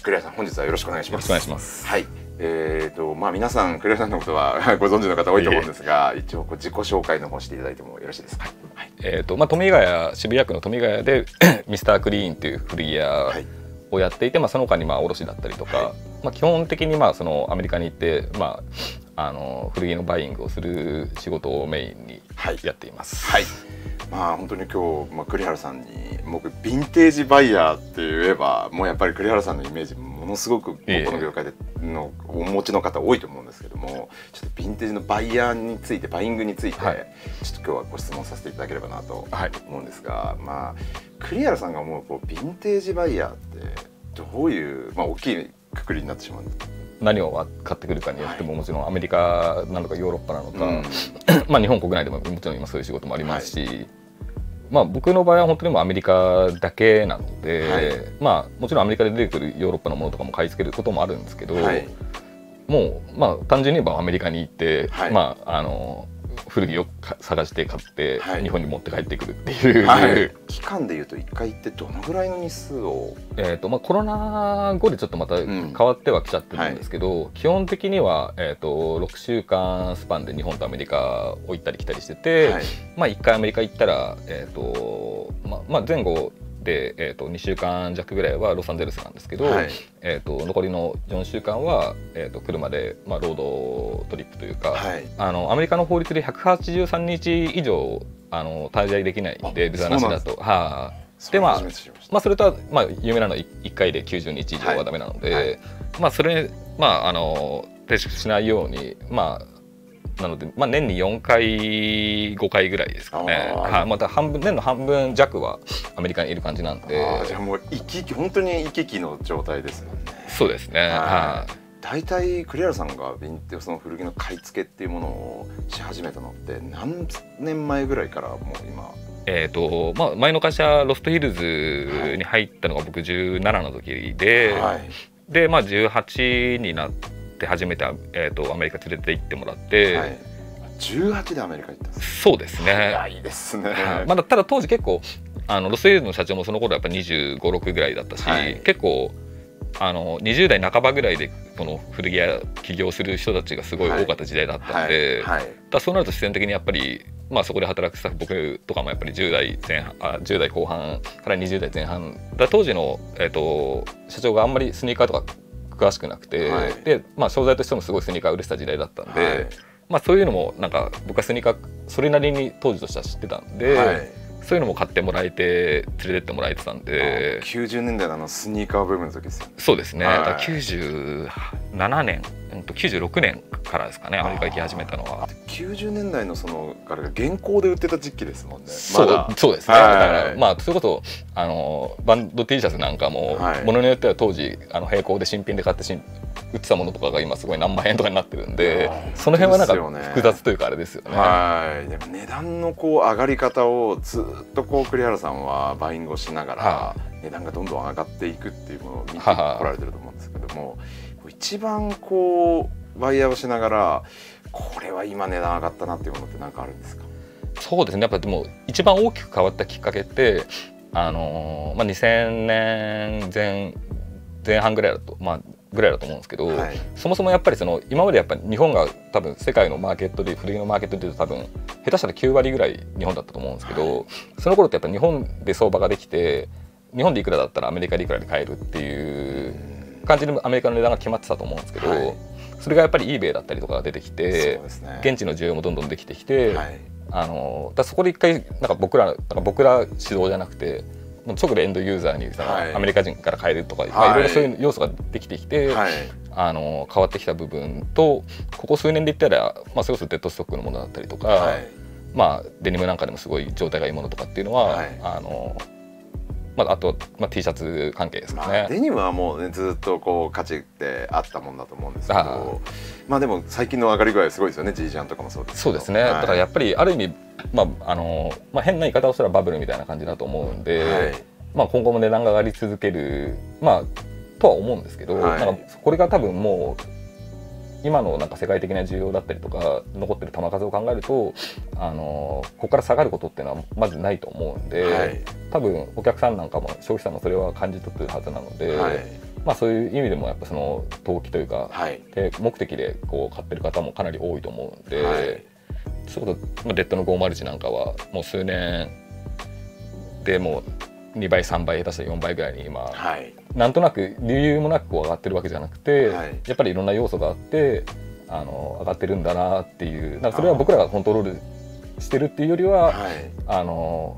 栗原さん、本日はよろしくお願いします。 よろしくお願いします。 はい。皆さん栗原さんのことはご存知の方多いと思うんですが、一応自己紹介の方していただいてもよろしいですか。 はい、富ヶ谷、渋谷区の富ヶ谷でミスタークリーンという古着屋をやっていて、その他に卸だったりとか、基本的にそのアメリカに行って、古着のバイイングをする仕事をメインにやっています。 はい。本当に今日、栗原さんに僕ヴィンテージバイヤーって言えばもうやっぱり栗原さんのイメージものすごくこの業界でのお持ちの方多いと思うんですけども、ちょっとヴィンテージのバイヤーについてバイングについて、ちょっと今日はご質問させていただければなと思うんですが、栗原さんが思うヴィンテージバイヤーってどういう大きいくくりになってしまうんですか。 何を買ってくるかによっても、もちろんアメリカなのかヨーロッパなのか、日本国内でももちろん今そういう仕事もありますし、僕の場合は本当にもアメリカだけなので、もちろんアメリカで出てくるヨーロッパのものとかも買い付けることもあるんですけど、もう単純に言えばアメリカに行って、古着を探して買って日本に持って帰ってくるっていう、 期間でいうと1回行ってどのぐらいの日数をコロナ後でちょっとまた変わってはきちゃってるんですけど、基本的には、6週間スパンで日本とアメリカを行ったり来たりしてて、1回アメリカ行ったら、前後で、2週間弱ぐらいはロサンゼルスなんですけど、残りの4週間は、車で、ロードトリップというか、アメリカの法律で183日以上滞在できないんで、ビザなしだと。でそれとは、有名なのは1回で90日以上はダメなので、それに抵触しないようになので、年に4回5回ぐらいですかね。また年の半分弱はアメリカにいる感じなんで。 じゃあもう本当に行き来の状態ですよね。 そうですね。 大体栗原さんがその古着の買い付けっていうものをし始めたのって何年前ぐらいからもう今。 前の会社ロストヒルズに入ったのが僕17の時で、18になって初めてアメリカ連れて行ってもらって、 18でアメリカ行ったんです。 そうですね。 早いですね。 ただ当時結構ロストヒルズの社長もその頃やっぱ25、6ぐらいだったし、結構20代半ばぐらいでこの古着屋起業する人たちがすごい多かった時代だったんで、そうなると自然的にやっぱりそこで働くスタッフ僕とかもやっぱり10代後半から20代前半だ。当時の、社長があんまりスニーカーとか詳しくなくて、で商材としてもすごいスニーカー売れてた時代だったんで、そういうのもなんか僕はスニーカーそれなりに当時としては知ってたんで、そういうのも買ってもらえて連れてってもらえてたんで。 90年代のスニーカーブームの時ですよね。 そうですね。97年96年からですかね、アメリカ行き始めたのは。 90年代のから現行で売ってた時期ですもんね。 そうですね。だからそれこそバンド T シャツなんかもものによっては当時並行で新品で買って売ってたものとかが今すごい何万円とかになってるんで、その辺はなんか複雑というかあれですよね。 でも値段の上がり方をずっと栗原さんはバイングをしながら値段がどんどん上がっていくっていうものを見てこられてると思うんですけども、一番バイヤーをしながらこれは今値段上がったなっていうものって何かあるんですか。 そうですね。やっぱでも一番大きく変わったきっかけって2000年前半ぐらいだとぐらいだと思うんですけど、そもそもやっぱり今までやっぱり日本が多分世界のマーケットで古着のマーケットでいうと多分下手したら9割ぐらい日本だったと思うんですけど、その頃ってやっぱ日本で相場ができて、日本でいくらだったらアメリカでいくらで買えるっていう感じでアメリカの値段が決まってたと思うんですけど、それがやっぱり eBay だったりとかが出てきて、現地の需要もどんどんできてきて、そこで一回僕ら指導じゃなくて直でエンドユーザーにアメリカ人から買えるとか、いろいろそういう要素ができてきて、変わってきた部分と、ここ数年で言ったら、それこそデッドストックのものだったりとか、デニムなんかでもすごい状態がいいものとかっていうのは、あと、T シャツ関係ですかね。 デニムはもうねずっと価値ってあったもんだと思うんですけど、でも最近の上がり具合はすごいですよね。ジージャンとかもそうです。 そうですね。だからやっぱりある意味変な言い方をしたらバブルみたいな感じだと思うんで、今後も値段が上がり続けるとは思うんですけど、これが多分もう今の世界的な需要だったりとか残ってる球数を考えるとここから下がることっていうのはまずないと思うんで、多分お客さんなんかも消費者もそれは感じ取ってるはずなので、 まあ、そういう意味でもやっぱその投機というか、 はい、 で目的でこう買ってる方もかなり多いと思うんで、 はい、 それこそレッドの501なんかはもう数年でもう2倍3倍下手したら4倍ぐらいに今、 はい、 なんとなく理由もなくこう上がってるわけじゃなくて、 はい、 やっぱりいろんな要素があって上がってるんだなっていう、なんかそれは僕らがコントロールしてるっていうよりは、はい、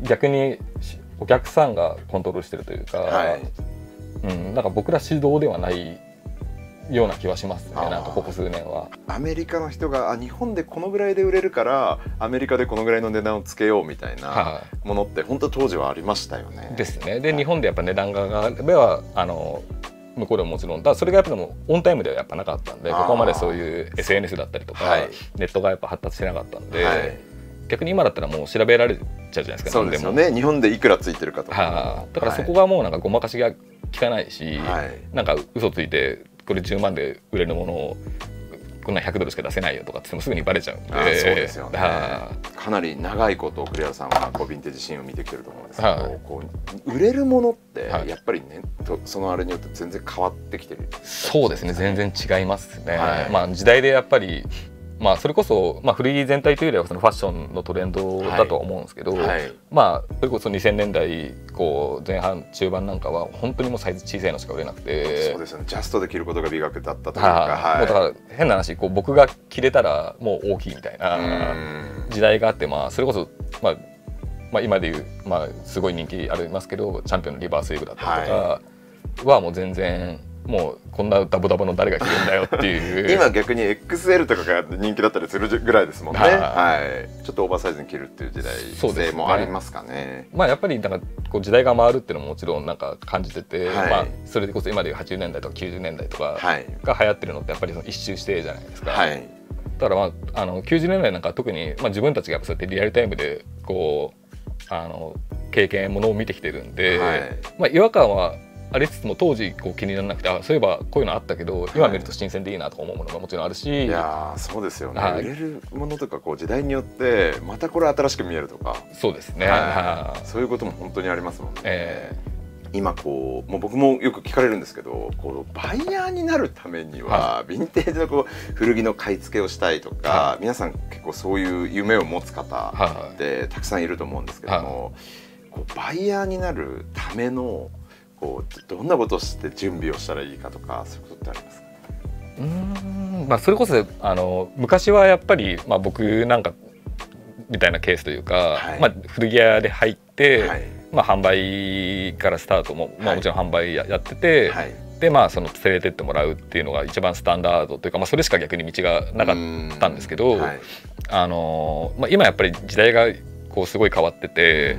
逆にお客さんがコントロールしてるというか、はい、なんか僕ら指導ではないような気はしますね。なんかここ数年はアメリカの人が日本でこのぐらいで売れるからアメリカでこのぐらいの値段をつけようみたいなものって本当当時はありましたよね。 ですね。で、日本でやっぱ値段が上がれば向こうでももちろんそれがやっぱでもオンタイムではやっぱなかったんで、ここまでそういう SNS だったりとか、はい、ネットがやっぱ発達してなかったんで、はい、逆に今だったらもう調べられちゃうじゃないですか。 そうですよね。日本でいくらついてるかとか、 はあ、だからそこがもうなんかごまかしが効かないし、はい、なんか嘘ついてこれ10万で売れるものをこんな100ドルしか出せないよとかって言ってもすぐにバレちゃうんで。 そうですよね。かなり長いこと栗原さんはこうヴィンテージシーンを見てきてると思うんですけど、こう売れるものってやっぱりね、そのあれによって全然変わってきてる。 そうですね。全然違いますね。はい、まあ時代でやっぱりまあそれこそ古着全体というよりはそのファッションのトレンドだとは思うんですけど、はいはい、まあそれこそ2000年代こう前半中盤なんかは本当にもうサイズ小さいのしか売れなくて、 そうですよね。ジャストで着ることが美学だったというか、 はい、もうだから変な話こう僕が着れたらもう大きいみたいな時代があって、まあそれこそまあ今でいうすごい人気ありますけどチャンピオンのリバースウェーブだったりとかはもう全然。もうこんなダボダボの誰が着るんだよっていう今逆に XL とかが人気だったりするぐらいですもんね。はい、ちょっとオーバーサイズに着るっていう時代性もありますかね。 まあやっぱりなんかこう時代が回るっていうのももちろんなんか感じてて、はい、まあそれでこそ今でいう80年代とか90年代とかが流行ってるのってやっぱりその一周してじゃないですか。はい、だから90年代なんか特に自分たちがそうやってリアルタイムでこう経験ものを見てきてるんで、はい、違和感はありつつも当時こう気にならなくて、そういえばこういうのあったけど今見ると新鮮でいいなとか思うものがもちろんあるし、 いやそうですよね、はい、売れるものとかこう時代によってまたこれ新しく見えるとか、 そうですね、 そういうことも本当にありますもんね。今こうもう僕もよく聞かれるんですけど、こうバイヤーになるためにはヴィンテージのこう古着の買い付けをしたいとか、皆さん結構そういう夢を持つ方ってたくさんいると思うんですけども、こうバイヤーになるためのどんなことをして準備をしたらいいかとか、そういうことってありますか？ それこそ昔はやっぱり、僕なんかみたいなケースというか、古着屋で入って、販売からスタートも、もちろん販売やってて、でその連れてってもらうっていうのが一番スタンダードというか、それしか逆に道がなかったんですけど、今やっぱり時代がこうすごい変わってて、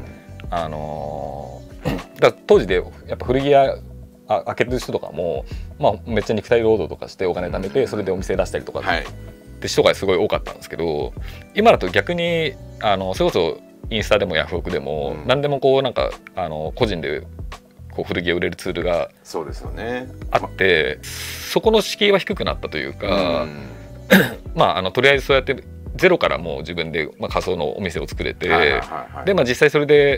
だ当時でやっぱ古着屋開けてる人とかも、めっちゃ肉体労働とかしてお金貯めてそれでお店出したりとかって人がすごい多かったんですけど、今だと逆にそれこそインスタでもヤフオクでも何でもこうなんか個人でこう古着を売れるツールがあって、そこの敷居は低くなったというか、とりあえずそうやってゼロからもう自分で仮想のお店を作れて、で実際それで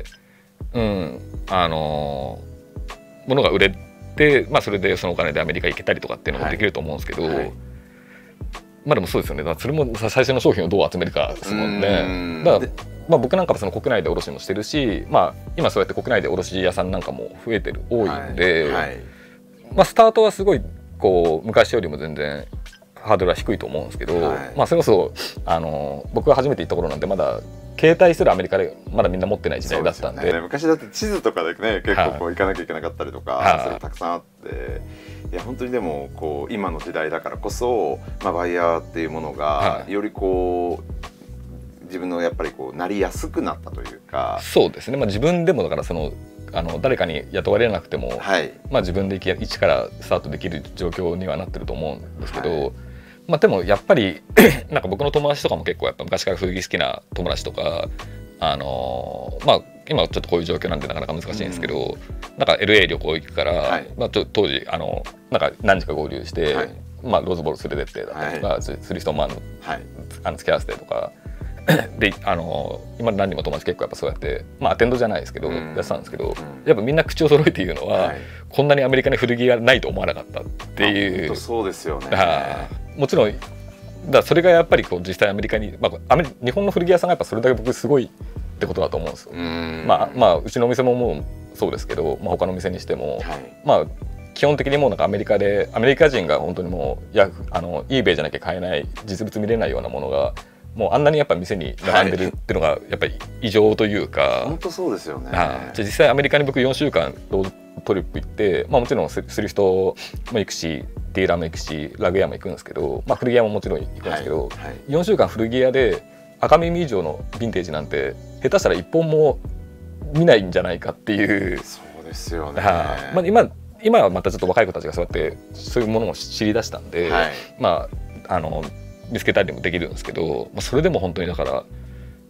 ものが売れて、それでそのお金でアメリカ行けたりとかっていうのもできると思うんですけど、でもそうですよね。それも最初の商品をどう集めるかですもんね。だから僕なんかはその国内で卸もしてるし、今そうやって国内で卸屋さんなんかも多いんで、スタートはすごいこう昔よりも全然ハードルは低いと思うんですけど、それこそ僕が初めて行った頃なんてまだ携帯するアメリカでまだみんな持ってない時代だったんで、 昔だって地図とかでね結構こう行かなきゃいけなかったりとか、それたくさんあって、いや本当にでもこう今の時代だからこそ、バイヤーっていうものがよりこう自分のやっぱりこうなりやすくなったというか、 そうですね。自分でもだからその誰かに雇われなくても、自分で一からスタートできる状況にはなってると思うんですけど、でもやっぱりなんか僕の友達とかも結構やっぱ昔から古着好きな友達とか、今ちょっとこういう状況なんでなかなか難しいんですけど、なんか LA 旅行行くから、当時なんか何時か合流して、ローズボール連れてってだったりとか、スリストンマンの付き合わせてとかで今何人も友達結構やっぱそうやって、まあ、アテンドじゃないですけど、やってたんですけど、やっぱみんな口を揃えて言うのは、こんなにアメリカに古着がないと思わなかったっていう。 そうですよね。 もちろんそれがやっぱりこう実際アメリカに、まあ、日本の古着屋さんがやっぱそれだけ僕すごいってことだと思うんですよ。まあうちのお店ももうそうですけど、まあ、他の店にしても、まあ基本的にもうなんかアメリカ人が本当にもうeBay じゃなきゃ買えない実物見れないようなものがもうあんなにやっぱ店に並んでるっていうのがやっぱり異常というか。 本当そうですよね。 実際アメリカに僕4週間ロードトリップ行って、まあ、もちろんする人も行くしディーラーも行くしラグ屋も行くんですけど、まあ、古着屋ももちろん行くんですけど、4週間古着屋で赤耳以上のヴィンテージなんて下手したら1本も見ないんじゃないかっていう。 そうですよね。 まあ今はまたちょっと若い子たちがそうやってそういうものを知り出したんで、まあ見つけたりもできるんですけど、まあ、それでも本当にだから、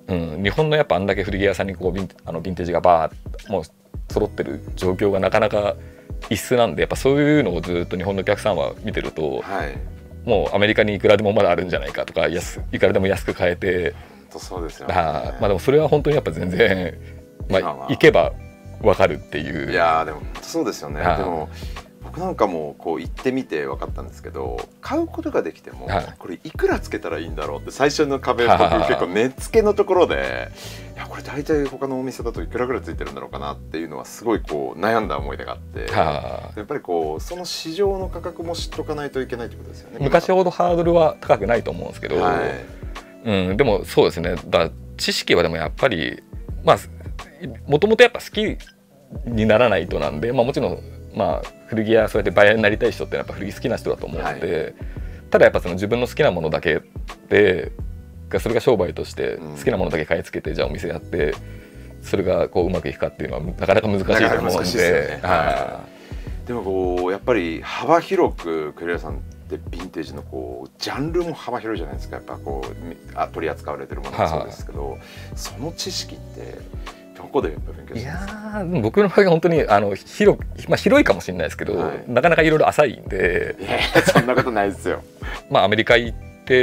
日本のやっぱあんだけ古着屋さんにこうヴィンテージがバーッもう揃ってる状況がなかなか異質なんで、やっぱそういうのをずっと日本のお客さんは見てると、もうアメリカにいくらでもまだあるんじゃないかとかいくらでも安く買えて。 そうですよね。 まあでもそれは本当にやっぱ全然、まあ、行けば分かるっていう。 いやでもそうですよね。でも僕なんかもこう行ってみて分かったんですけど、買うことができてもこれいくらつけたらいいんだろうって最初の壁僕結構値付けのところで、いやこれ大体他のお店だといくらぐらいついてるんだろうかなっていうのはすごいこう悩んだ思い出があって、やっぱりこうその市場の価格も知っとかないといけないってことですよね。 昔ほどハードルは高くないと思うんですけど、でもそうですね。だ知識はでもやっぱりまあもともとやっぱ好きにならないとなんで、まあ、もちろんまあ古着屋そうやってバイヤーになりたい人ってやっぱ古着好きな人だと思うので、ただやっぱその自分の好きなものだけでそれが商売として好きなものだけ買い付けてじゃあお店やってそれがこううまくいくかっていうのはなかなか難しいと思うんで。 でもこうやっぱり幅広く栗原さんってヴィンテージのこうジャンルも幅広いじゃないですか。やっぱこう取り扱われてるものもそうですけど、その知識ってどこでやっぱ勉強してますか？ いや僕の場合は本当に広いかもしれないですけど、なかなかいろいろ浅いんで。 そんなことないですよ。 まあアメリカ行って、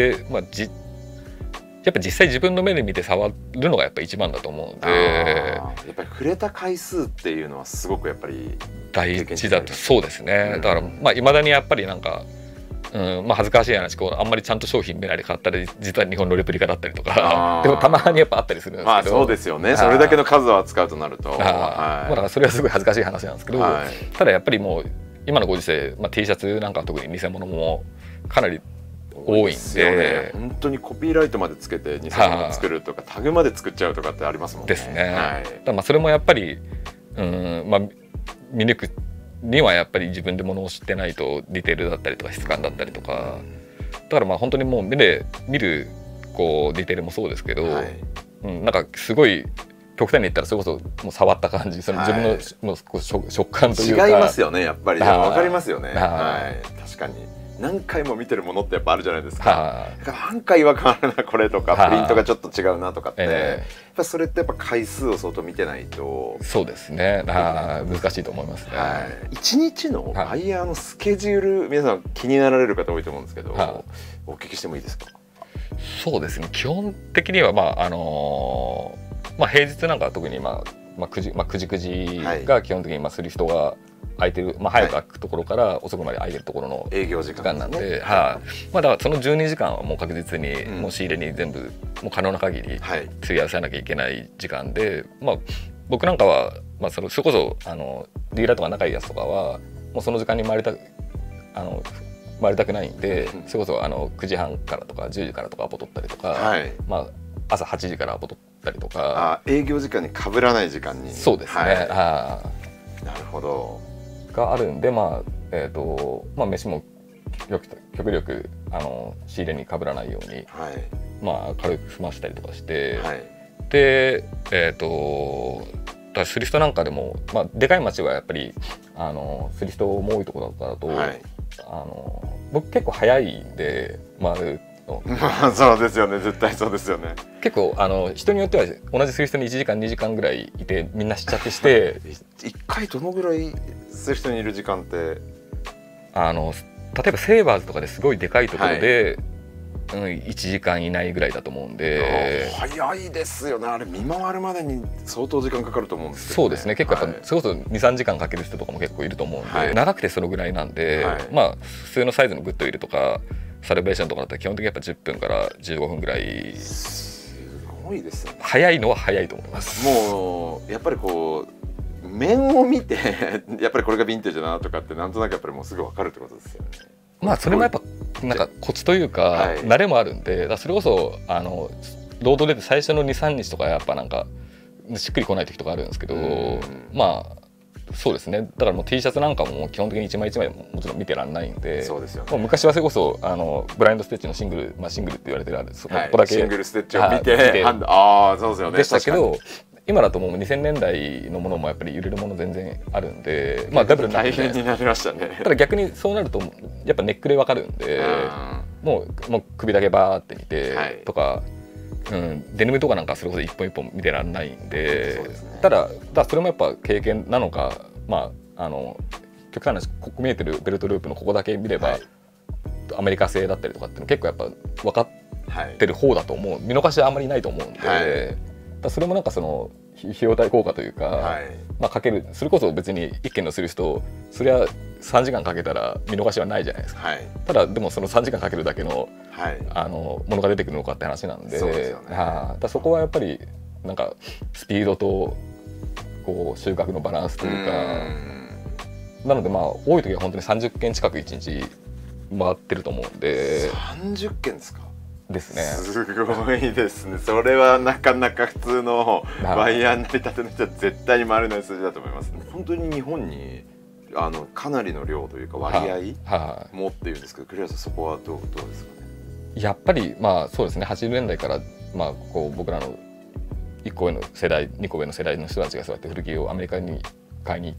やっぱ実際自分の目で見て触るのがやっぱ一番だと思うんで、 やっぱり触れた回数っていうのはすごくやっぱり大事だと。そうですね。だからいまだにやっぱりなんか。恥ずかしい話あんまりちゃんと商品見ないで買ったり実は日本のレプリカだったりとかでもたまにやっぱあったりするんですけど、 そうですよね。それだけの数を扱うとなるとだからそれはすごい恥ずかしい話なんですけど、ただやっぱりもう今のご時世、T シャツなんかは特に偽物もかなり多いんで、 本当にコピーライトまでつけて偽物を作るとかタグまで作っちゃうとかってありますもんね。 ですね。だそれもやっぱり見抜くにはやっぱり自分でものを知ってないとディテールだったりとか質感だったりとか、だから本当にもう目で見るこうディテールもそうですけど、なんかすごい極端に言ったらそれこそもう触った感じ、その自分の食感というか違いますよね。やっぱり分かりますよね。確かに何回も見てるものってやっぱあるじゃないですか。何回は変わるなこれとかプリントがちょっと違うなとかって、やっぱそれってやっぱ回数を相当見てないと。 そうですね。難しいと思いますね。 一日のバイヤーのスケジュール、皆さん気になられる方多いと思うんですけど、お聞きしてもいいですか？ そうですね。基本的には平日なんかは特に9時が基本的にする人が空いてる、早く開くところから遅くまで空いてるところの営業時間なんで、だからその12時間はもう確実にもう仕入れに全部もう可能な限り費やさなきゃいけない時間で、僕なんかはそれこそディーラーとか仲いいやつとかはもうその時間に回りたくないんで、それこそ9時半からとか10時からとかアポ取ったりとか、朝8時からアポ取ったりとか、 営業時間に被らない時間に。 そうですね。 なるほど。 があるんで、飯も極力仕入れに被らないように、軽く済ましたりとかして、でスリストなんかでも、でかい町はやっぱりスリストも多いところだと、僕結構早いんで回るの。 そうですよね。絶対そうですよね。 結構人によっては同じスリストに1時間2時間ぐらいいてみんな知っちゃってして 1回どのぐらいスリストにいる時間って、 例えばセーバーズとかですごいでかいところで、 1時間以内ぐらいだと思うんで。 早いですよね。あれ見回るまでに相当時間かかると思うんですけど、ね、 そうですね。結構やっぱ、それこそ2、3時間かける人とかも結構いると思うんで、長くてそのぐらいなんで、まあ普通のサイズのグッドウィルとかサルベーションとかだったら基本的にやっぱ10分から15分ぐらい。 すごいですね。 早いのは早いと思います。 もうやっぱりこう面を見てやっぱりこれがヴィンテージだなとかってなんとなくやっぱりもうすぐ分かるってことですよね。 まあそれもやっぱなんかコツというか慣れもあるんで、それこそロード出て最初の 2,3 日とかやっぱなんかしっくりこない時とかあるんですけど、まあそうですね。だからもう T シャツなんかも基本的に一枚一枚もちろん見てらんないんで、 そうですよね。 もう昔はそれこそブラインドステッチのシングル、シングルって言われてるそこだけシングルステッチを見て、ああそうですよね。 でしたけど、今だともう2000年代のものもやっぱり揺れるもの全然あるんで、まあダブル大変になりましたね。 ただ逆にそうなるとやっぱネックでわかるんで、もう首だけバーって見てとか、デニムとかなんかそれこそ一本一本見てらんないんで、ただそれもやっぱ経験なのか、まあ極端な話、ここ見えてるベルトループのここだけ見れば、アメリカ製だったりとかって結構やっぱ分かってる方だと思う。見逃しはあんまりないと思うんで。それもなんかその費用対効果というか、まあかける、それこそ別に1件のする人、それは3時間かけたら見逃しはないじゃないですか。ただでもその3時間かけるだけのものが出てくるのかって話なんで、そこはやっぱりなんかスピードとこう収穫のバランスというか、なのでまあ多い時は本当に30件近く1日回ってると思うんで。 30件ですか？ ですね。 すごいですね。それはなかなか普通のワイヤー成り立ての人は絶対に回れない数字だと思います。本当に日本にかなりの量というか割合持っているんですけど、栗原さんそこはどうですかね？やっぱりまあそうですね。80年代からまあこう僕らの1個上の世代、2個上の世代の人たちがそうやって古着をアメリカに買いに行って、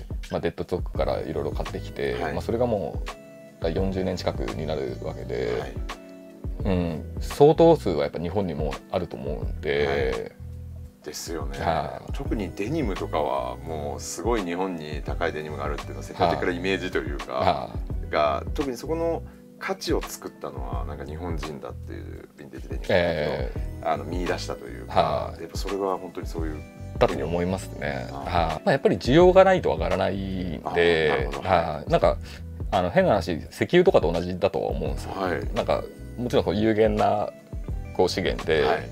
まあデッドストックからいろいろ買ってきて、まあそれがもう40年近くになるわけで。相当数はやっぱ日本にもあると思うんで、 ですよね。特にデニムとかはもうすごい日本に高いデニムがあるっていうのは世界的なイメージというかが、特にそこの価値を作ったのはなんか日本人だっていうヴィンテージデニムを見出したというか、やっぱそれは本当にそういうだと思いますね。まあやっぱり需要がないとわからないんで、なんか変な話、石油とかと同じだとは思うんですよ。なんかもちろんこう有限なこう資源で、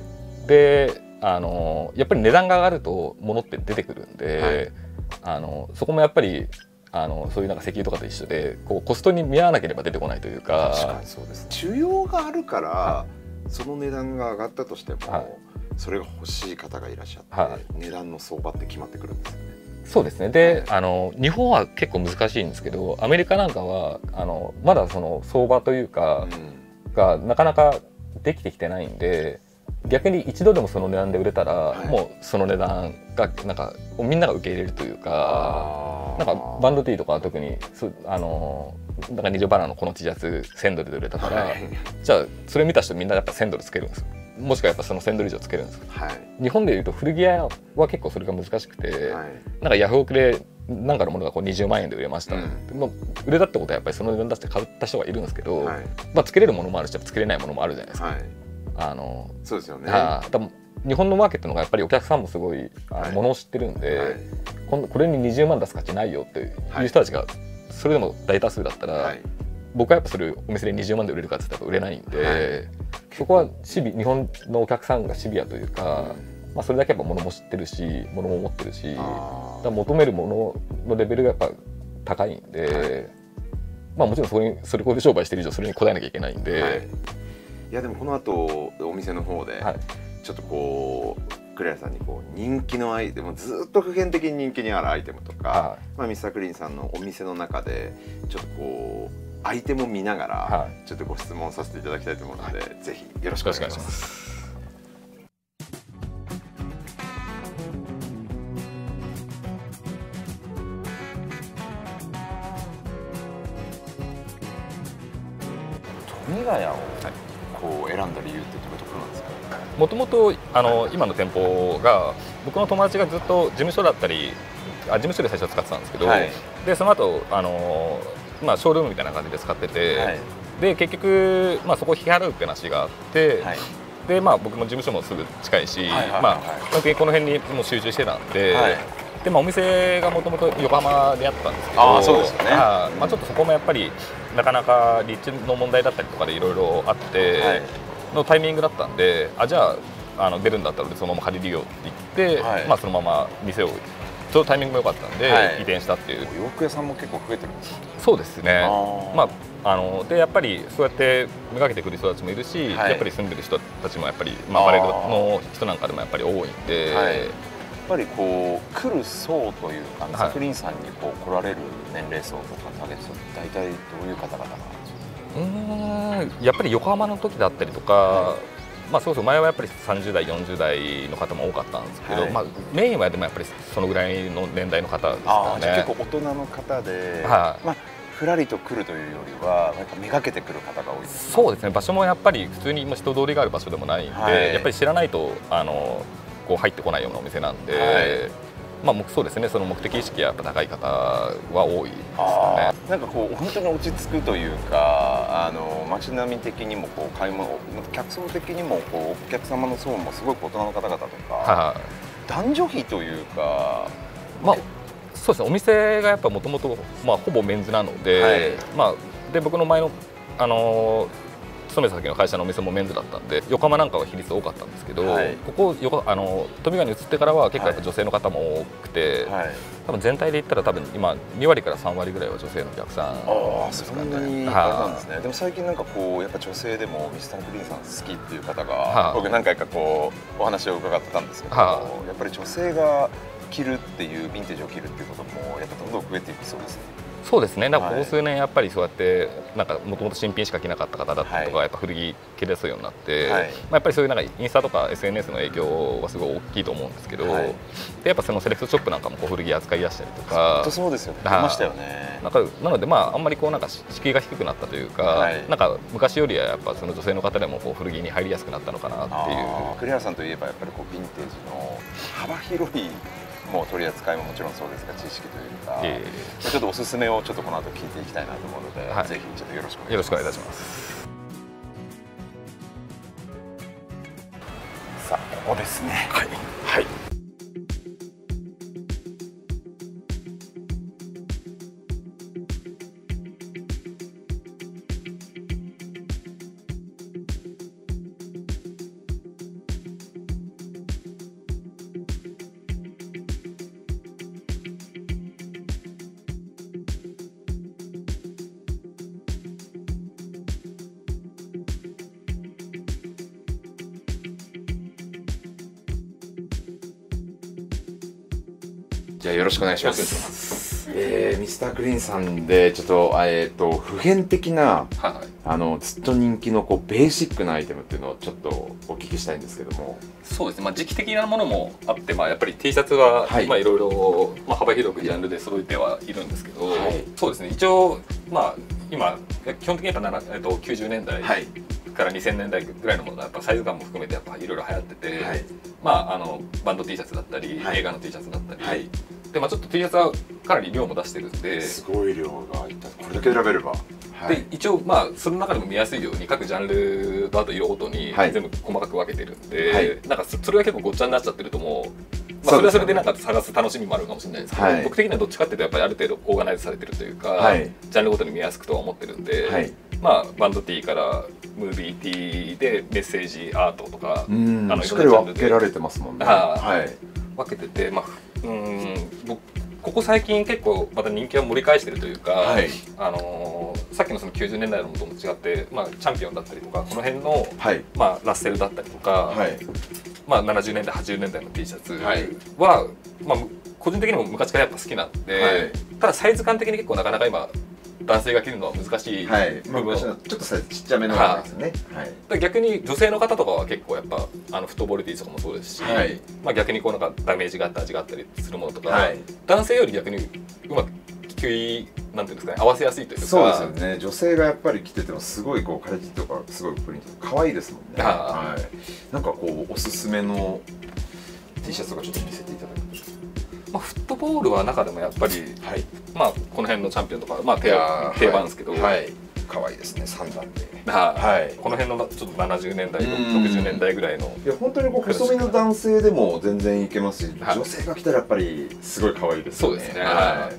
やっぱり値段が上がると物って出てくるんで、そこもやっぱりそういうなんか石油とかと一緒でこうコストに見合わなければ出てこないというか。 確かにそうです。需要があるから、その値段が上がったとしても、それが欲しい方がいらっしゃって、値段の相場って決まってくるんですよね。 そうですね。で、日本は結構難しいんですけど、アメリカなんかはまだその相場というか、がなかなかできてきてないんで、逆に一度でもその値段で売れたら、もうその値段がなんかみんなが受け入れるというか、なんかバンド T とかは特になんか20バラのこの T シャツ1000ドルで売れたから、じゃあそれ見た人みんなやっぱ1000ドルつけるんですよ。もしくはやっぱその1000ドル以上つけるんですよ。日本でいうと古着屋は結構それが難しくて、なんかヤフオクでなんかのものがこう20万円で売れました、売れたってことはやっぱりその値段出して買った人がいるんですけど、まあつけれるものもあるしつけれないものもあるじゃないですか。 そうですよね。 日本のマーケットの方がやっぱりお客さんもすごいものを知ってるんで、これに20万出す価値ないよっていう人たちがそれでも大多数だったら、僕はやっぱそれお店で20万で売れるかって言ったら売れないんで、そこは日本のお客さんがシビアというか、まあそれだけやっぱ物も知ってるし物も持ってるし、求めるもののレベルがやっぱ高いんで、まあもちろんそれこそ商売してる以上それに応えなきゃいけないんで。 いやでもこの後お店の方でちょっとこう栗原さんにこう人気のアイテム、ずっと普遍的に人気にあるアイテムとか、まあミスタークリーンさんのお店の中でちょっとこうアイテムを見ながらちょっとご質問させていただきたいと思うので、ぜひよろしくお願いします。富ヶ谷をこう選んだ理由ってどういうところなんですか？ もともと今の店舗が僕の友達がずっと事務所だったり事務所で最初使ってたんですけど、でその後まあショールームみたいな感じで使ってて、 で結局、まあ、そこを引き払うって話があって、はい、でまあ、僕も事務所もすぐ近いし、本当にこの辺にもう集中してたんで、はい、でまあ、お店がもともと横浜であったんですけど、 あ、そうですよね、 まあ、ちょっとそこもやっぱりなかなか立地の問題だったりとかでいろいろあって、はい、のタイミングだったんで、じゃあ出るんだったらそのまま借りるよって言って、はい、まあ、そのまま店をちょうどタイミングも良かったんで、はい、移転したっていう。 洋服屋さんも結構増えてるんですか？ そうですね。まあでやっぱりそうやってめがけてくる人たちもいるし、はい、やっぱり住んでる人たちもやっぱり、まあ、バレエの人なんかでもやっぱり多いんで、はい、 やっぱりこう来る層というか、ミスタークリーンさんにこう来られる年齢層とかターゲット大体どういう方々なんですか？ やっぱり横浜の時だったりとか、はい、まあそうそう、前はやっぱり30代40代の方も多かったんですけど、はい、まあ、メインはでもやっぱりそのぐらいの年代の方ですかね。 結構大人の方で、はい、まあふらりと来るというよりはなんかめがけてくる方が多いですか？ そうですね。場所もやっぱり普通に人通りがある場所でもないんで、はい、やっぱり知らないとこう入ってこないようなお店なんで、はい、まあそうですね。その目的意識がやっぱ高い方は多いですかね。 なんかこう本当に落ち着くというか、街並み的にもこう買い物、客層的にもこうお客様の層もすごく大人の方々とか、はい、男女比というか、 まあそうですね。お店がやっぱもともとほぼメンズなので、はい、まあで僕の前の勤めた先の会社のお店もメンズだったんで、横浜なんかは比率多かったんですけど、はい、ここ富ヶに移ってからは結構やっぱ女性の方も多くて、はい、多分全体で言ったら多分今2割から3割ぐらいは女性のお客さんですかね。 そんなにあれなんですね。でも最近なんかこうやっぱ女性でもミスタークリーンさん好きっていう方が、僕何回かこうお話を伺ってたんですけど、やっぱり女性が着るっていうヴィンテージを着るっていうこともやっぱどんどん増えていきそうですね。 そうですね。だからここ数年やっぱりそうやってなんかもともと新品しか着なかった方だったりとか、やっぱ古着着れそうようになって、まあやっぱりそういうなんかインスタとか SNS の影響はすごい大きいと思うんですけど、でやっぱそのセレクトショップなんかもこう古着扱い出したりとか、 そうですよね。出ましたよね。 なのであんまりこうなんか敷居が低くなったというか、なんか昔よりはやっぱその女性の方でもこう古着に入りやすくなったのかなっていう。 栗原さんといえばやっぱりこうヴィンテージの幅広いもう取り扱いももちろんそうですが知識というか、ちょっとおすすめをちょっとこの後聞いていきたいなと思うので、はい、ぜひちょっとよろしくお願いします。さあここですね。はい、はい。じゃあよろしくお願いします。ミスタークリーンさんでちょっと普遍的な、はい、ずっと人気のこうベーシックなアイテムっていうのをちょっとお聞きしたいんですけども。 そうですね。時期的なものもあって、やっぱり T シャツは、はい、いろいろ幅広くジャンルで揃えてはいるんですけど、はい、そうですね。一応今基本的にやっぱ90年代から2000年代ぐらいのものがやっぱサイズ感も含めてやっぱいろいろ流行ってて、はい、バンド T シャツだったり、はい、映画の T シャツだったり、はい、でちょっと T シャツはかなり量も出してるんで、 すごい量がいった。これだけ選べれば。 はい、で一応その中でも見やすいように各ジャンルとあと色ごとに全部細かく分けてるんで、はい、なんかそれが結構ごっちゃになっちゃってるともう、それはそれでなんか探す楽しみもあるかもしれないですけど、はい、僕的にはどっちかっていうとやっぱりある程度オーガナイズされてるというか、はい、ジャンルごとに見やすくとは思ってるんで、はい、バンド T からムービー T でメッセージアートとか、 しっかり分けられてますもんね。 はい、分けてて、ここ最近結構また人気を盛り返してるというか、はい、さっきのその90年代のものとも違って、チャンピオンだったりとかこの辺の、はい、ラッセルだったりとか、はい、70年代80年代の T シャツは、個人的にも昔からやっぱ好きなんで、はい、ただサイズ感的に結構なかなか今男性が着るのは難しい部分、 ちょっとサイズちっちゃめのやつですね。 逆に女性の方とかは結構やっぱフットボール T とかもそうですし、はい、逆にこうなんかダメージがあった味があったりするものとか、はい、男性より逆にうまくなんていうんですかね、合わせやすいというか。 そうですよね。女性がやっぱり着ててもすごいこうカレッジとかすごいプリント可愛いですもんね。はい、なんかこうおすすめの T シャツとかちょっと見せていただけますか。 フットボールは中でもやっぱり、はい、この辺のチャンピオンとか、定番ですけど、はい、 可愛いですね、3段で。 はい、この辺のちょっと70年代60年代ぐらいの、 いや本当にこう細身の男性でも全然いけますし、女性が着たらやっぱりすごい可愛いですよね。 そうですね、はい、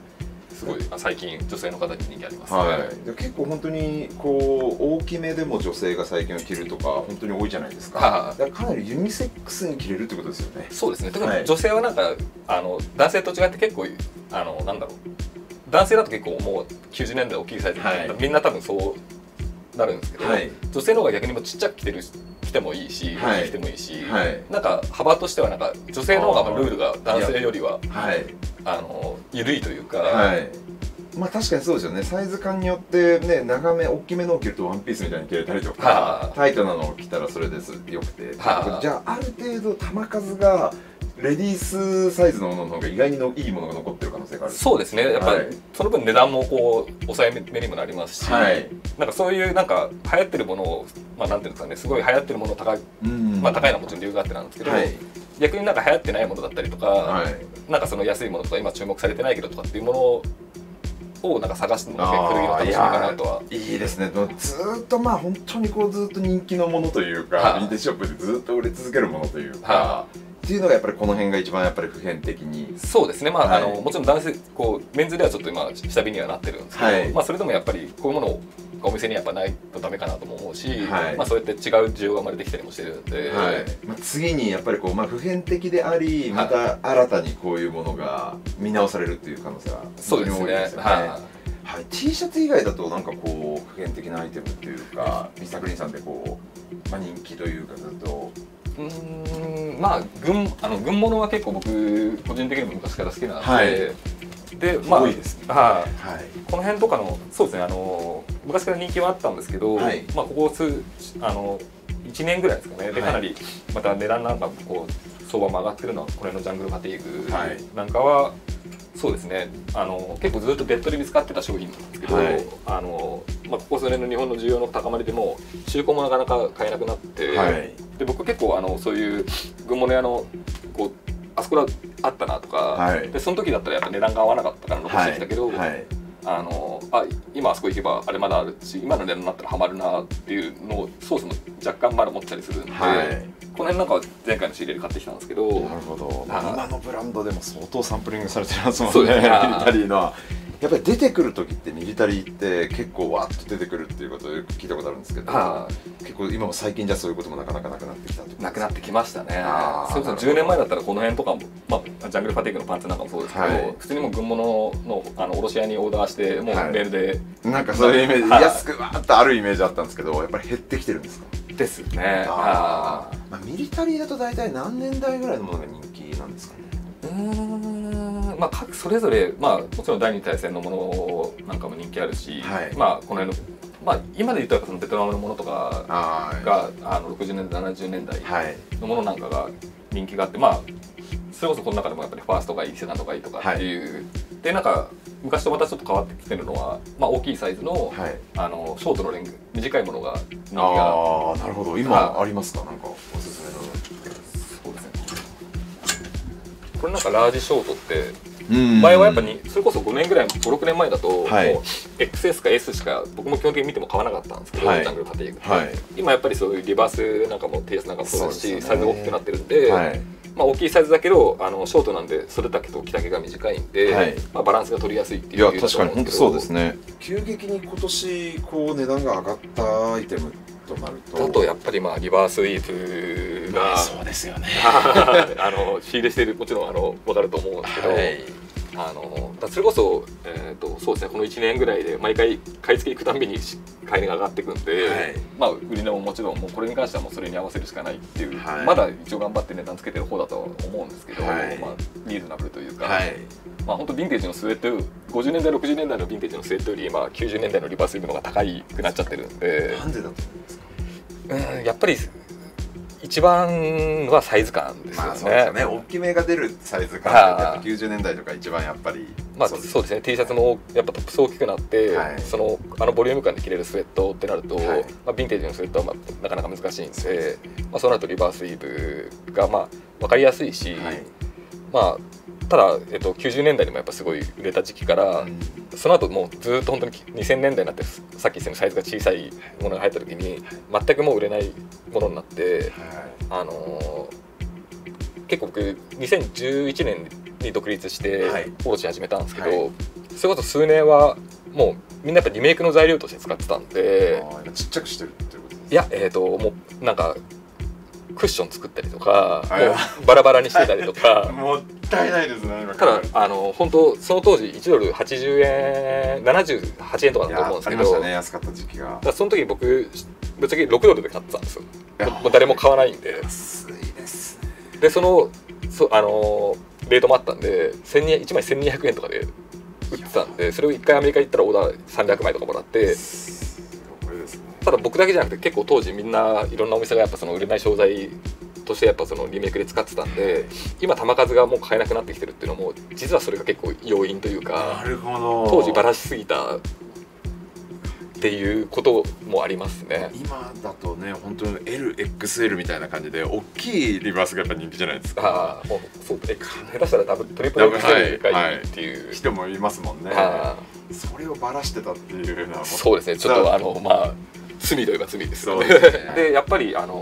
すごい最近女性の方に人気ありますね。 はい、で結構本当にこう大きめでも女性が最近は着るとか本当に多いじゃないですか。だからかなりユニセックスに着れるってことですよね。 そうですね。特に女性はなんか男性と違って結構なんだろう、男性だと結構もう90年代大きいサイズ、みんな多分そうなるんですけど、女性の方が逆にもちっちゃく着てもいいし、着てもいいし、なんか幅としてはなんか女性の方がルールが男性よりは緩いというか。 まあ確かにそうですよね。サイズ感によってね、長め大きめのを着るとワンピースみたいに着れたりとか、タイトなのを着たらそれですよくて、じゃあある程度球数がレディースサイズのものの方が意外にいいものが残ってる可能性がある。 そうですね。やっぱりその分値段もこう抑えめにもなりますし、なんかそういうなんか流行ってるものをなんていうんですかね、すごい流行ってるもの高い、高いのはもちろん理由があってなんですけど、逆になんか流行ってないものだったりとか、なんかその安いものとか今注目されてないけどとかっていうものをなんか探すのが古着の楽しみかなとは。 いいですね。ずっとまあ本当にこうずっと人気のものというか、ヴィンテージショップでずっと売れ続けるものというか。っていうのがやっぱりこの辺が一番やっぱり普遍的に。 そうですね。まあもちろん男性こうメンズではちょっと今下火にはなってるんですけど、まあそれでもやっぱりこういうものをお店にやっぱないとダメかなとも思うし、まあそうやって違う需要が生まれてきたりもしてるんで、 まあ次にやっぱりこうまあ普遍的であり、また新たにこういうものが見直されるっていう可能性は非常に多いですよね。はい、T シャツ以外だとなんかこう普遍的なアイテムっていうか、ミスターグリーンさんでこう、まあ、人気というかずっと。 まあ軍物は結構僕個人的にも昔から好きなので、でまあこの辺とかのそうですね、昔から人気はあったんですけど、まあここ1年ぐらいですかね、でかなりまた値段なんかこう相場も上がってるのはこれのジャングルファティーグなんかは。そうですね、結構ずっとベッドで見つかってた商品なんですけど、まあ、ここ数年の日本の需要の高まりでも中古もなかなか買えなくなって、で僕結構そういう軍物屋のこうあそこらあったなとか、でその時だったらやっぱ値段が合わなかったから残してきたけど、今あそこ行けばあれまだあるし、今の値段になったらハマるなっていうのをソースも若干まだ持ってたりするんで。この辺なんかは前回の仕入れで買ってきたんですけど。 なるほど。今のブランドでも相当サンプリングされてますもんね。ミリタリーのやっぱり出てくる時ってミリタリーって結構わっと出てくるっていうことをよく聞いたことあるんですけど、結構今も最近じゃそういうこともなかなかなくなってきたなくなってきましたね。それこそ10年前だったらこの辺とかも、まあ、ジャングルファティーグのパンツなんかもそうですけど、普通にもう軍物の卸屋にオーダーしてもうメールで、 なんかそういうイメージ、安くわーっとあるイメージあったんですけど、やっぱり減ってきてるんですか？ ですね。 ミリタリーだと大体何年代ぐらいのものが人気なんですかね？ まあそれぞれ、まあもちろん第二次大戦のものなんかも人気あるし、まあこの辺の、まあ今で言ったらそのベトナムのものとかが60年代70年代のものなんかが人気があって、まあそれこそこの中でもやっぱりファーストがいい、セダンとかいいとかっていう、でなんか昔とまたちょっと変わってきてるのは、まあ大きいサイズのショートのレング、短いものが人気が。 なるほど。今ありますか？なんかおすすめの。 そうですね。これなんかラージショートって前はやっぱりそれこそ5年ぐらい5、6年前だともう XS か S しか僕も基本的に見ても買わなかったんですけど、ジャングルファティーグって今やっぱりそういうリバースなんかもテイスなんかもそうですし、サイズが大きくなってるんで、まあ大きいサイズだけどショートなんでそれだけと着丈が短いんで、まあバランスが取りやすいっていう。 いや確かに本当そうですね。急激に今年こう値段が上がったアイテムとなると、 だとやっぱりまあリバースウィープがそうですよね。 仕入れしているもちろん分かると思うんですけど。それこそ、そうですね、この1年ぐらいで毎回買い付け行くたんびに買い値が上がっていくんで、まあ売り値ももちろんもうこれに関してはもうそれに合わせるしかないっていう、まだ一応頑張って値段つけてる方だとは思うんですけど、まあリーズナブルというか、まあ本当ヴィンテージのスウェット、50年代60年代のヴィンテージのスウェットより今90年代のリバースウィーブの方が高くなっちゃってるんで。 なんでだと思うんですか？ やっぱり一番はサイズ感ですよね。 大きめが出るサイズ感ってやっぱ90年代とか一番やっぱり。 まあそうですね。T シャツもやっぱトップス大きくなって、そのボリューム感で着れるスウェットってなると、まあヴィンテージのスウェットはまあなかなか難しいんで、まあそうなるとリバースウィーブがまあ分かりやすいし、まあただ90年代にもやっぱすごい売れた時期からその後もうずっと本当に2000年代になって、さっき言ったサイズが小さいものが入った時に全くもう売れないものになって、結構僕2011年に独立して卸し始めたんですけど、それこそ数年はもうみんなやっぱリメイクの材料として使ってたんで。 ちっちゃくしてるってことですか？ いや、もうなんかクッション作ったりとか、もうバラバラにしてたりとかもったいないですね。 ただ本当その当時1ドル80円78円とかだと思うんですけど、 ありましたね、安かった時期が。 その時僕ぶっちゃけ6ドルで買ってたんですよ。もう誰も買わないんで。 安いですね。 でレートもあったんで1枚1200円とかで売ってたんで、それを1回アメリカ行ったらオーダー300枚とかもらって。ただ僕だけじゃなくて結構当時みんないろんなお店がやっぱその売れない商材としてやっぱそのリメイクで使ってたんで、今球数がもう買えなくなってきてるっていうのも実はそれが結構要因というか、 なるほど、 当時バラしすぎたっていうこともありますね。 今だとね本当に LXL みたいな感じで大きいリバースがやっぱ人気じゃないですか。 もうそう下手したら多分トリプル XL がいいっていう人もいますもんね。それをバラしてたっていうのはそうですね、ちょっとまあ罪といえば罪ですよね。でやっぱり今ある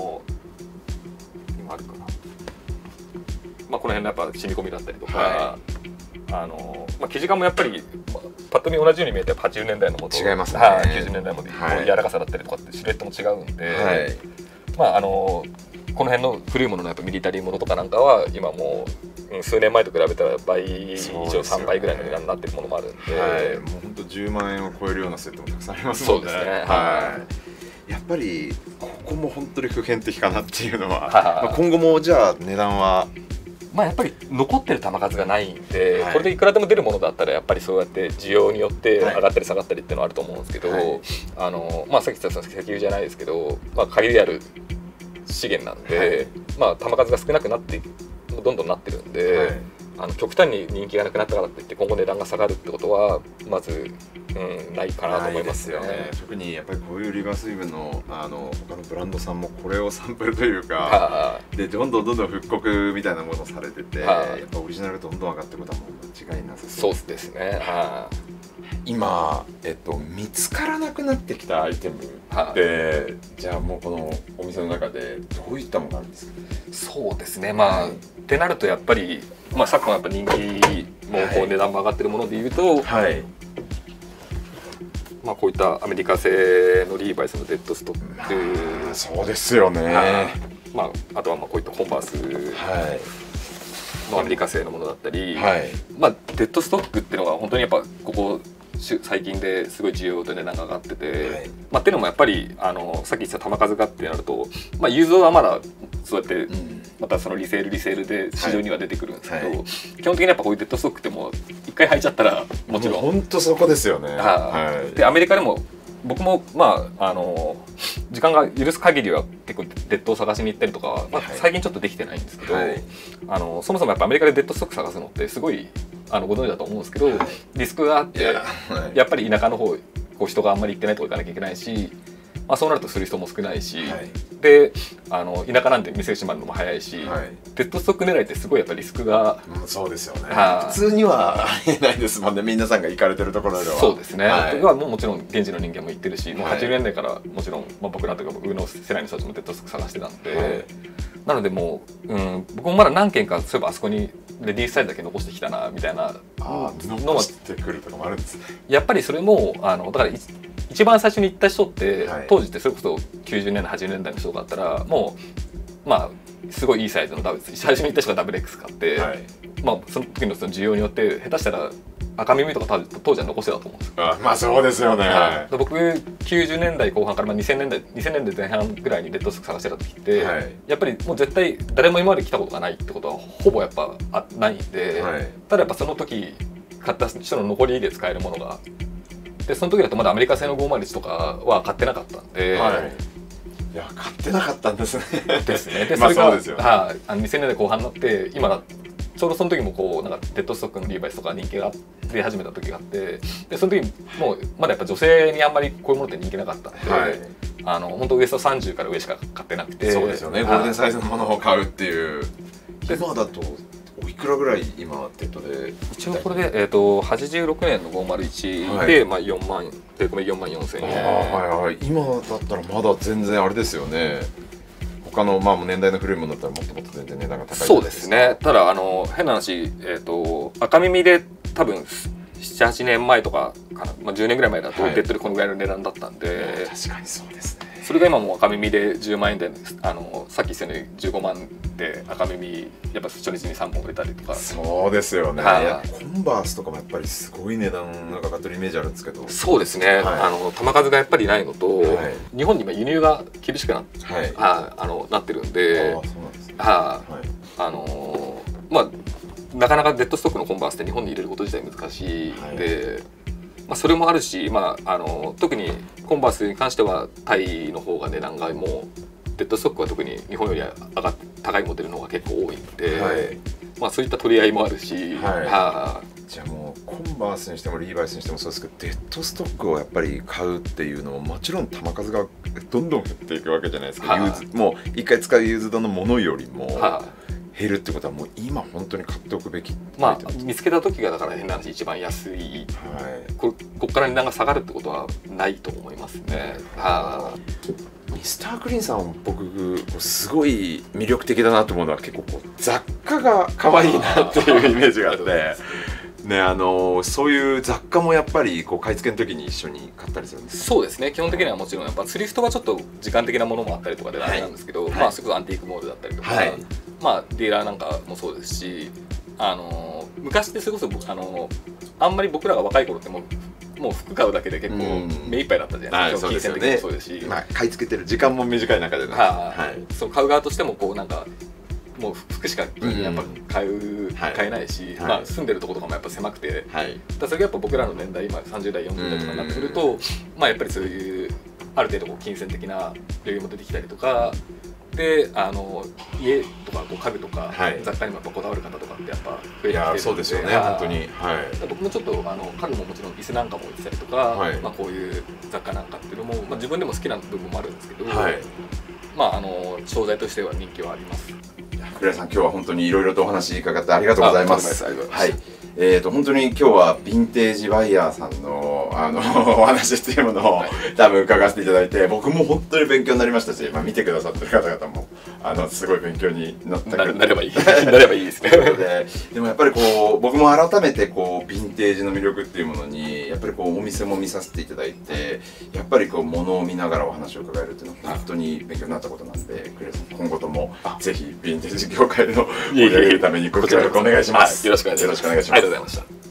かな、まあこの辺のやっぱ染み込みだったりとか、生地感もやっぱりパッと見同じように見えて80年代のもと違いますね。 90年代も柔らかさだったりとかってシルエットも違うんで、まあこの辺の古いもののやっぱミリタリーものとかなんかは今もう数年前と比べたら倍以上3倍ぐらいの値段になってるものもあるんで、 もう本当10万円を超えるようなセットもたくさんありますもんね。そうですね。やっぱりここも本当に普遍的かなっていうのは、今後もじゃあ値段はやっぱり残ってる球数がないんで、これでいくらでも出るものだったらやっぱりそうやって需要によって上がったり下がったりっていうのはあると思うんですけど、さっき言った石油じゃないですけど、限りある資源なんで、球数が少なくなってどんどんなってるんで、極端に人気がなくなったからっていって今後値段が下がるってことはまず、ないかなと思いますよね。 特にやっぱりこういうリバースウィーブの他のブランドさんもこれをサンプルというかでどんどん復刻みたいなものをされてて、やっぱオリジナルどんどん上がってることはもう間違いなさそうですね。 今、見つからなくなってきたアイテムって、じゃあもうこのお店の中でどういったものがあるんですか？ そうですね、ってなるとやっぱり、昨今やっぱ人気もこう値段も上がってるものでいうと、こういったアメリカ製のリーバイスのデッドストック、 そうですよね。 あとはこういったコンバースのアメリカ製のものだったり、デッドストックっていうのが本当にやっぱここ最近ですごい需要と値段が上がってて、っていうのもやっぱりさっき言った球数がってなると、ユーザーはまだそうやってまたそのリセールで市場には出てくるんですけど、基本的にやっぱこういうデッドストックってもう一回履いちゃったらもちろん本当そこですよね。 でアメリカでも僕も時間が許す限りは結構デッドを探しに行ったりとかは、最近ちょっとできてないんですけど、そもそもやっぱアメリカでデッドストック探すのってすごいご存知だと思うんですけど、リスクがあってやっぱり田舎の方こう人があんまり行ってないとこ行かなきゃいけないし、そうなるとする人も少ないし、で田舎なんて店閉まるのも早いし、デッドストック狙いってすごいやっぱリスクが、 そうですよね。普通にはありえないですもんね、皆さんが行かれてるところでは。 そうですね。もちろん現地の人間も行ってるし、もう80年代からもちろん僕らとか上の世代の人たちもデッドストック探してたんで、なのでもう、僕もまだ何件かそういえばあそこにレディースサイズだけ残してきたなみたいなのはしてくるとかもあるんですね。 やっぱりそれもだから一番最初に行った人って、当時ってそれこそ90年代80年代の人だったらもうすごいいいサイズの最初に行った人がダブル X 買って、その時のその需要によって下手したら赤耳とか当時は残してたと思うんですよ。 そうですよね。 僕90年代後半から2000年代前半ぐらいにデッドストック探してた時って、やっぱりもう絶対誰も今まで来たことがないってことはほぼやっぱないんで、ただやっぱその時買った人の残りで使えるものがで、その時だとまだアメリカ製の501とかは買ってなかったんで、 いや買ってなかったんですね。 ですね。でそれが2000年代後半になって今だちょうどその時もこうなんかデッドストックのリーバイスとか人気が出始めた時があって、でその時もうまだやっぱ女性にあんまりこういうものって人気なかったんで、本当ウエスト30から上しか買ってなくて。 そうですよね。ゴールデンサイズのものを買うっていう。今だとおいくくらぐらい今テッドで一応これで、86年の501で、まあ、4万税込み4万4000円。 はいはい、今だったらまだ全然あれですよね。他のまあ年代の古いものだったらもっともっと全然値段が高い。 そうですね。ただ変な話、赤耳で多分7、8年前とかかな、まあ、10年ぐらい前だとデッドでこのぐらいの値段だったんで、 確かにそうですね。 それが今も赤耳で10万円でさっき言ったように15万で赤耳やっぱ初日に3本売れたりとか。 そうですよね。コンバースとかもやっぱりすごい値段がかかってるイメージあるんですけど。 そうですね、球数がやっぱりないのと、日本に今輸入が厳しくなってるんで、まあなかなかデッドストックのコンバースって日本に入れること自体難しいんで、まあ、それもあるし、まあ、特にコンバースに関してはタイの方が値段がもうデッドストックは特に日本より高いモデルの方が結構多いんで、まあ、そういった取り合いもあるし、じゃあもうコンバースにしてもリーバイスにしてもそうですけど、デッドストックをやっぱり買うっていうのももちろん球数がどんどん減っていくわけじゃないですか。もう一回使うユーズドのものよりも減るってことはもう今本当に買っておくべき。 まあ見つけた時がだから変な話一番安い、ここから値段が下がるってことはないと思いますね。 ミスターグリーンさん僕すごい魅力的だなと思うのは結構こう雑貨が可愛いなっていうイメージがあってね、そういう雑貨もやっぱりこう買い付けの時に一緒に買ったりするんですか？ そうですね、基本的にはもちろんやっぱスリフトはちょっと時間的なものもあったりとかであれなんですけど、まあそれこそアンティークモールだったりとか、まあディーラーなんかもそうですし、昔ってそれこそあんまり僕らが若い頃ってもう服買うだけで結構目いっぱいだったじゃないですか。金銭的にもそうですし、 買い付けてる時間も短い中でね、 そう買う側としてもこうなんかもう服しかやっぱ買えないし、まあ住んでるところとかもやっぱ狭くて、だそれがやっぱ僕らの年代今30代40代とかになってくると、まあやっぱりそういうある程度こう金銭的な余裕も出てきたりとかで、家とかこう家具とか雑貨にもやっぱこだわる方とかってやっぱ増えてきてるので、 そうですよね本当に。 僕もちょっと家具ももちろん椅子なんかも置いてたりとか、まあこういう雑貨なんかっていうのも、まあ自分でも好きな部分もあるんですけど、まあ商材としては人気はあります。 栗原さん、今日は本当にいろいろとお話伺ってありがとうございます。本当に今日はヴィンテージバイヤーさんのお話っていうものを多分伺わせていただいて、僕も本当に勉強になりましたし、まあ見てくださってる方々もすごい勉強になればいいですね。でもやっぱりこう僕も改めてこうヴィンテージの魅力っていうものにやっぱりこうお店も見させていただいて、やっぱりこう物を見ながらお話を伺えるっていうのは本当に勉強になったことなんで、栗原さん今後ともぜひヴィンテージ業界の盛り上げるためにご協力お願いします。 よろしくお願いします。ありがとうございました。